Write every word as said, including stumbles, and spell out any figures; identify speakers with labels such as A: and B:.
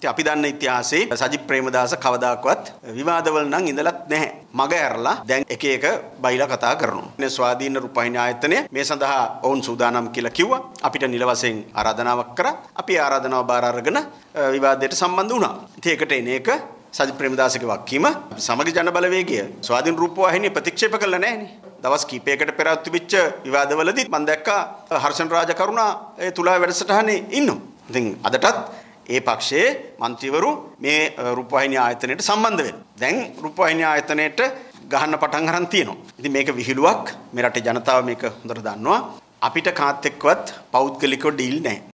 A: ඉතින් අපි දන්න ඉතිහාසයේ සජිත් ප්‍රේමදාස කවදාකවත් විවාදවල නම් ඉඳලත් නැහැ. මග ඇරලා දැන් එක එක බයිලා කතා කරනවා. මේ ස්වාධීන රූපවාහිනී ආයතනය මේ සඳහා ඔවුන් සූදානම් කියලා කිව්වා. අපිට නිල වශයෙන් ආරාධනාවක් කරා. අපි ආරාධනාව බාර අරගෙන විවාදයට සම්බන්ධ වුණා. ඉතින් ඒකට එන එක සජිත් ප්‍රේමදාසගේ වක්කීම සමගි ජන බලවේගය ස්වාධීන රූපවාහිනිය ප්‍රතික්ෂේප කළා නැහැනේ. දවස් කිහිපයකට පෙර තිබිච්ච විවාදවලදී මම දැක්කා හර්ෂන් රාජකරුණා ඒ තුලා වැඩසටහනේ ඉන්නවා. ඉතින් අදටත් ඒ පක්ෂයේ മന്ത്രിවරු මේ රූපවාහිනී ආයතනයට සම්බන්ධ වෙනවා. දැන් රූපවාහිනී ආයතනයට ගහන්න පටන් අරන් තියෙනවා. ඉතින් මේක විහිළුවක්. මේ රටේ ජනතාව මේක හොඳට දන්නවා. අපිට කාත් එක්කවත් පෞද්ගලිකව ඩීල් නැහැ.